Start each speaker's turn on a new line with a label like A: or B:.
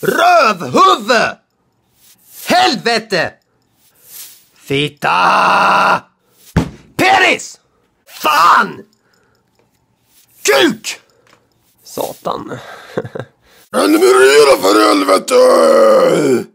A: Rövhuvud! Helvete! Fitta! Penis! Fan! Kuk! Satan.
B: Prenumerera för helvete!